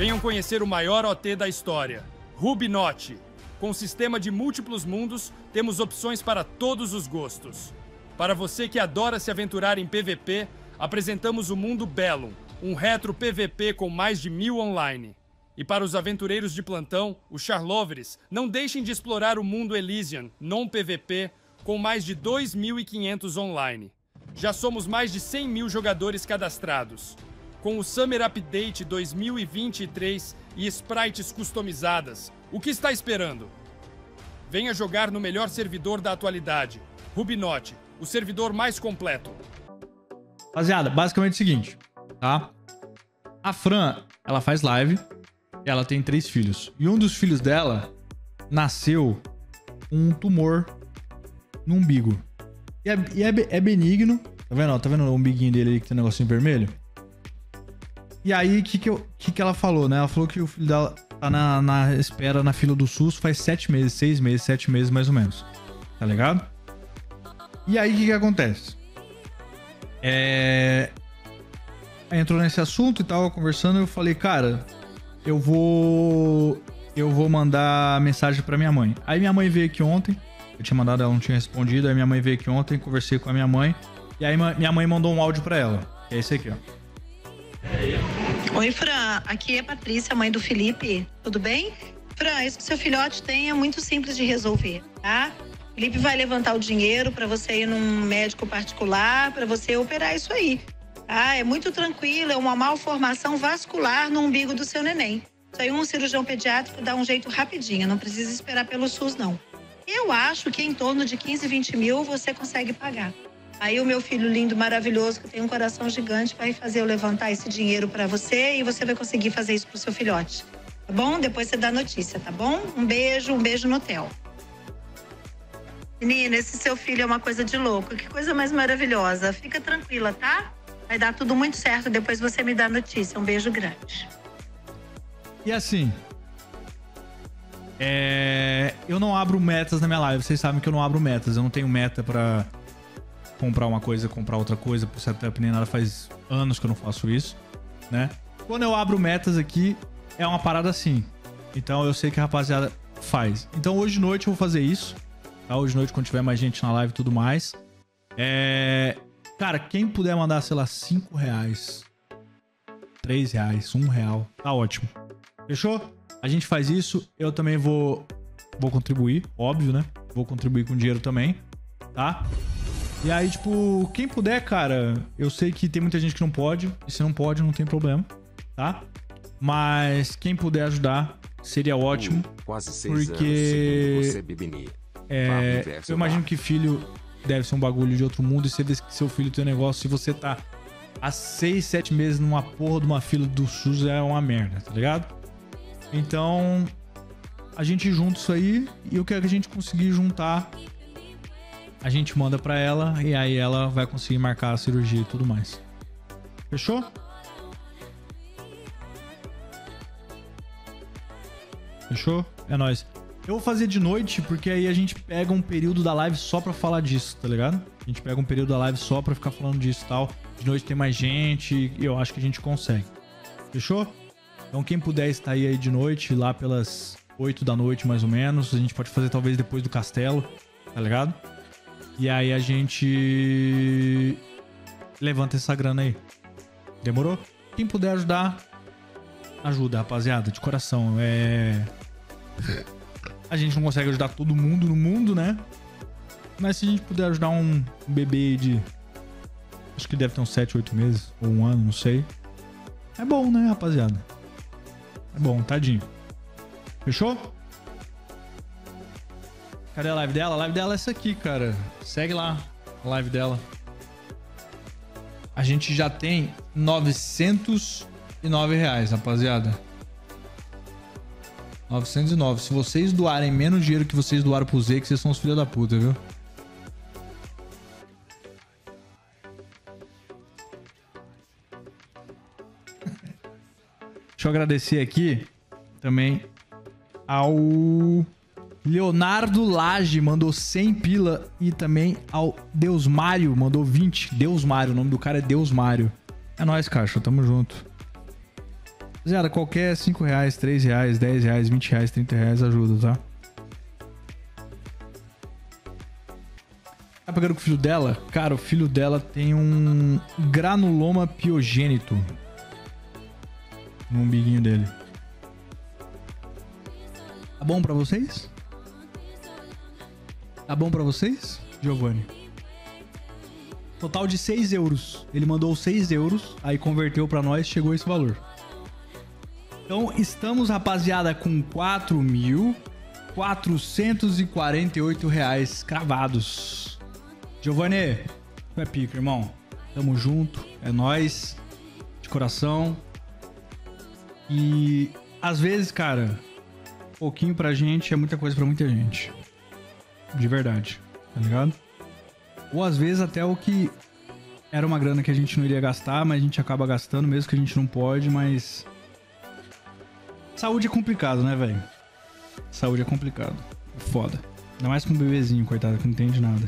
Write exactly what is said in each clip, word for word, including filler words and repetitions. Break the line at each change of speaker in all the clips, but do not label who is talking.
Venham conhecer o maior O T da história, Rubinote. Com sistema de múltiplos mundos, temos opções para todos os gostos. Para você que adora se aventurar em P V P, apresentamos o mundo Bellum, um retro P V P com mais de mil online. E para os aventureiros de plantão, os Charlovers, não deixem de explorar o mundo Elysian, non-P V P, com mais de dois mil e quinhentos online. Já somos mais de cem mil jogadores cadastrados. Com o Summer Update dois mil e vinte e três e sprites customizadas, o que está esperando? Venha jogar no melhor servidor da atualidade, Rubinote, o servidor mais completo.
Rapaziada, basicamente é o seguinte, tá? A Fran, ela faz live, ela tem três filhos. E um dos filhos dela nasceu um tumor no umbigo. E é, e é, é benigno. Tá vendo? Tá vendo o umbiguinho dele aí que tem um negocinho vermelho? E aí, o que, que, que, que ela falou, né? Ela falou que o filho dela tá na, na espera na fila do SUS faz sete meses, seis meses, sete meses mais ou menos. Tá ligado? E aí, o que, que acontece? É... Entrou nesse assunto e tava conversando e eu falei, cara, eu vou... Eu vou mandar mensagem pra minha mãe. Aí minha mãe veio aqui ontem. Eu tinha mandado, ela não tinha respondido. Aí minha mãe veio aqui ontem, conversei com a minha mãe. E aí minha mãe mandou um áudio pra ela. Que é esse aqui, ó.
Oi, Fran. Aqui é a Patrícia, mãe do Felipe. Tudo bem? Fran, isso que seu filhote tem é muito simples de resolver, tá? O Felipe vai levantar o dinheiro pra você ir num médico particular, pra você operar isso aí. Ah, é muito tranquilo, é uma malformação vascular no umbigo do seu neném. Isso aí um cirurgião pediátrico dá um jeito rapidinho, não precisa esperar pelo SUS, não. Eu acho que em torno de quinze, vinte mil você consegue pagar. Aí o meu filho lindo, maravilhoso, que tem um coração gigante, vai fazer eu levantar esse dinheiro pra você e você vai conseguir fazer isso pro seu filhote. Tá bom? Depois você dá notícia, tá bom? Um beijo, um beijo no Theo. Menina, esse seu filho é uma coisa de louco. Que coisa mais maravilhosa. Fica tranquila, tá? Vai dar tudo muito certo, depois você me dá notícia. Um beijo grande.
E assim... É... Eu não abro metas na minha live. Vocês sabem que eu não abro metas. Eu não tenho meta pra... comprar uma coisa, comprar outra coisa pro setup, nem nada. Faz anos que eu não faço isso, né? Quando eu abro metas aqui, é uma parada assim. Então eu sei que a rapaziada faz. Então hoje de noite eu vou fazer isso, tá? Hoje de noite, quando tiver mais gente na live e tudo mais. É... Cara, quem puder mandar, sei lá, cinco reais, três reais, um real, tá ótimo. Fechou? A gente faz isso. Eu também vou, vou contribuir, óbvio, né? Vou contribuir com dinheiro também, tá? E aí, tipo, quem puder, cara, eu sei que tem muita gente que não pode, e se não pode, não tem problema, tá? Mas quem puder ajudar, seria ótimo.
Uh, quase seis
porque
anos você, Bibini.
É, eu imagino que filho deve ser um bagulho de outro mundo, e você vê que seu filho tem um negócio, se você tá há seis, sete meses numa porra de uma fila do SUS, é uma merda, tá ligado? Então, a gente junta isso aí, e o que a gente conseguir juntar... A gente manda pra ela e aí ela vai conseguir marcar a cirurgia e tudo mais. Fechou? Fechou? É nóis. Eu vou fazer de noite porque aí a gente pega um período da live só pra falar disso, tá ligado? A gente pega um período da live só pra ficar falando disso e tal. De noite tem mais gente e eu acho que a gente consegue. Fechou? Então quem puder estar aí, aí de noite, lá pelas oito da noite mais ou menos, a gente pode fazer talvez depois do castelo, tá ligado? E aí a gente levanta essa grana aí. Demorou? Quem puder ajudar, ajuda, rapaziada, de coração. É... A gente não consegue ajudar todo mundo no mundo, né? Mas se a gente puder ajudar um bebê de... Acho que deve ter uns sete, oito meses, ou um ano, não sei. É bom, né, rapaziada? É bom, tadinho. Fechou? Cadê a live dela? A live dela é essa aqui, cara. Segue lá a live dela. A gente já tem novecentos e nove reais, rapaziada. novecentos e nove. Se vocês doarem menos dinheiro que vocês doaram pro Z, que vocês são os filhos da puta, viu? Deixa eu agradecer aqui também ao... Leonardo Lage mandou cem pila e também ao Deus Mário mandou vinte. Deus Mário, o nome do cara é Deus Mário. É nóis, caixa, tamo junto. Rapaziada, qualquer cinco reais, três reais, dez reais, vinte reais, trinta reais ajuda, tá? Tá pegando com o filho dela? Cara, o filho dela tem um granuloma piogênito no umbiguinho dele. Tá bom pra vocês? Tá bom pra vocês, Giovanni? Total de seis euros. Ele mandou seis euros, aí converteu pra nós, chegou esse valor. Então, estamos, rapaziada, com quatro mil quatrocentos e quarenta e oito reais cravados. Giovanni, tu é pica, irmão. Tamo junto, é nóis, de coração. E, às vezes, cara, pouquinho pra gente é muita coisa pra muita gente. De verdade, tá ligado? Ou, às vezes, até o que era uma grana que a gente não iria gastar, mas a gente acaba gastando, mesmo que a gente não pode, mas... Saúde é complicado, né, velho? Saúde é complicado. Foda. Ainda mais com um bebezinho, coitado, que não entende nada.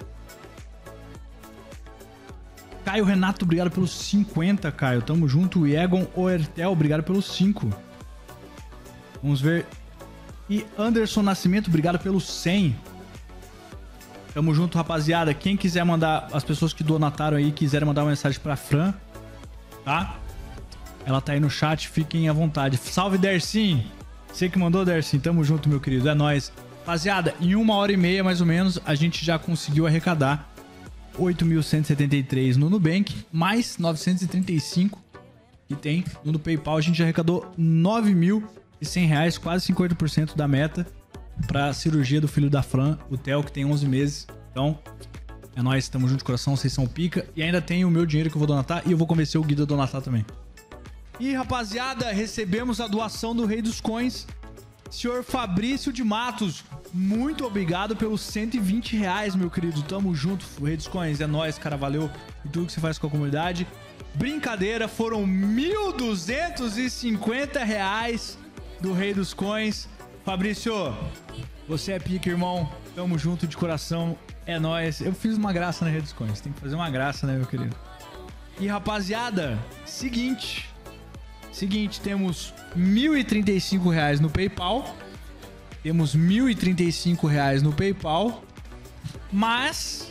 Caio Renato, obrigado pelos cinquenta, Caio. Tamo junto. Egon Oertel, obrigado pelos cinco. Vamos ver. E Anderson Nascimento, obrigado pelos cem. Tamo junto, rapaziada. Quem quiser mandar, as pessoas que donataram aí, quiserem mandar uma mensagem pra Fran, tá? Ela tá aí no chat, fiquem à vontade. Salve, Dersim! Você que mandou, Dersim. Tamo junto, meu querido. É nóis. Rapaziada, em uma hora e meia, mais ou menos, a gente já conseguiu arrecadar oito mil cento e setenta e três no Nubank, mais novecentos e trinta e cinco que tem no PayPal. A gente já arrecadou nove mil e cem reais, quase cinquenta por cento da meta pra cirurgia do filho da Fran, o Theo, que tem onze meses. Então, é nóis, tamo junto de coração, vocês são pica. E ainda tem o meu dinheiro que eu vou donatar e eu vou convencer o Guido a donatar também. E, rapaziada, recebemos a doação do Rei dos Coins, senhor Fabrício de Matos. Muito obrigado pelos cento e vinte reais, meu querido. Tamo junto, Rei dos Coins. É nóis, cara. Valeu por tudo que você faz com a comunidade. Brincadeira, foram mil duzentos e cinquenta reais do Rei dos Coins. Fabrício, você é pica, irmão. Tamo junto de coração. É nóis. Eu fiz uma graça na Rei dos Coins. Tem que fazer uma graça, né, meu querido? E, rapaziada, seguinte... Seguinte, temos mil e trinta e cinco reais no PayPal. Temos mil e trinta e cinco reais no PayPal. Mas...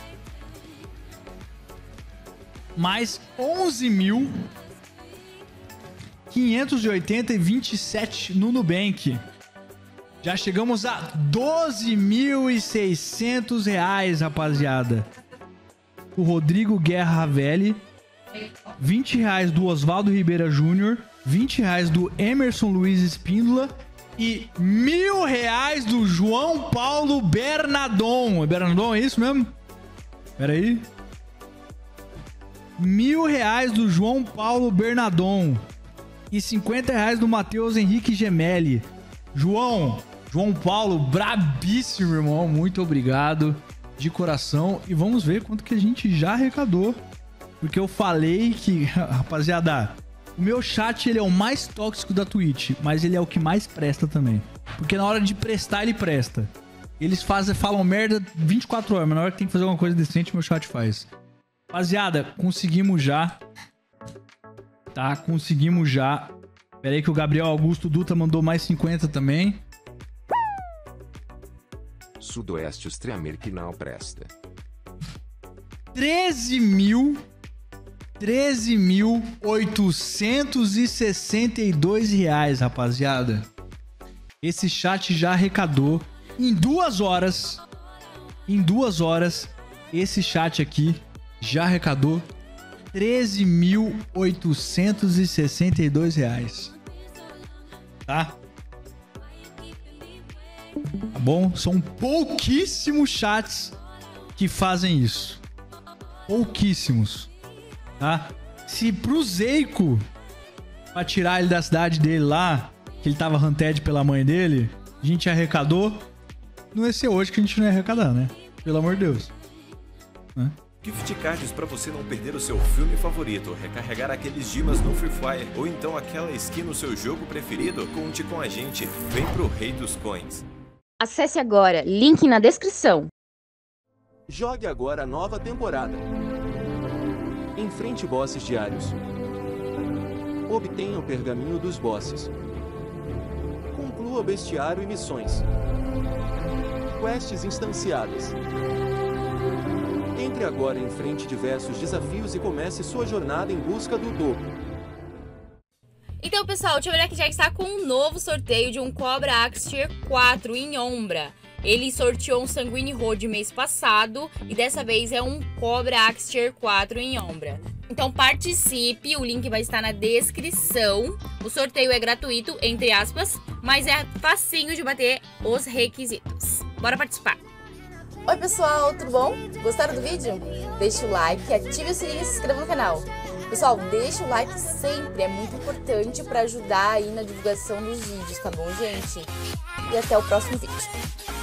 Mais onze mil quinhentos e oitenta e vinte e sete no Nubank. Já chegamos a doze mil e seiscentos reais, rapaziada. O Rodrigo Guerra Ravelli. vinte reais do Oswaldo Ribeira Júnior, vinte reais do Emerson Luiz Espíndola e mil reais do João Paulo Bernadon. É Bernadon, é isso mesmo? Pera aí. Mil reais do João Paulo Bernadon e cinquenta reais do Matheus Henrique Gemelli. João, João Paulo, brabíssimo, irmão. Muito obrigado de coração. E vamos ver quanto que a gente já arrecadou. Porque eu falei que, rapaziada, o meu chat ele é o mais tóxico da Twitch, mas ele é o que mais presta também. Porque na hora de prestar, ele presta. Eles fazem, falam merda vinte e quatro horas, mas na hora que tem que fazer alguma coisa decente, meu chat faz. Rapaziada, conseguimos já. Tá, conseguimos já. Pera aí que o Gabriel Augusto Dutra mandou mais cinquenta também.
Sudoeste Streamer que não presta.
treze mil... treze mil oitocentos e sessenta e dois reais, rapaziada. Esse chat já arrecadou em duas horas. Em duas horas, esse chat aqui já arrecadou treze mil oitocentos e sessenta e dois reais. Tá? Tá bom? São pouquíssimos chats que fazem isso. Pouquíssimos. Tá? Se pro Zeico, pra tirar ele da cidade dele lá, que ele tava hunted pela mãe dele, a gente arrecadou, não ia ser hoje que a gente não ia arrecadar, né? Pelo amor de Deus. Né?
Gift cards para você não perder o seu filme favorito, recarregar aqueles dimas no Free Fire ou então aquela skin no seu jogo preferido, conte com a gente. Vem pro Rei dos Coins.
Acesse agora, link na descrição.
Jogue agora a nova temporada. Enfrente bosses diários. Obtenha o pergaminho dos bosses. Conclua bestiário e missões. Quests instanciadas. Entre agora em frente diversos desafios e comece sua jornada em busca do dobro.
Então, pessoal, o Tchaverek já está com um novo sorteio de um Cobra Axe Tier quatro em Ombra. Ele sorteou um Sanguine Road mês passado e dessa vez é um Cobra Axe Tier quatro em Ombra. Então participe, o link vai estar na descrição. O sorteio é gratuito, entre aspas, mas é facinho de bater os requisitos. Bora participar!
Oi pessoal, tudo bom? Gostaram do vídeo? Deixa o like, ative o sininho e se inscreva no canal. Pessoal, deixa o like sempre, é muito importante para ajudar aí na divulgação dos vídeos, tá bom, gente? E até o próximo vídeo.